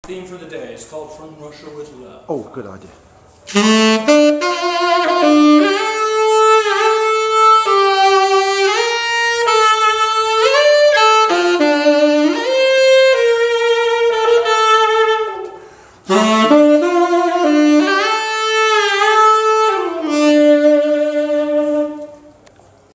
theme for the day is called From Russia with Love. Oh, good idea.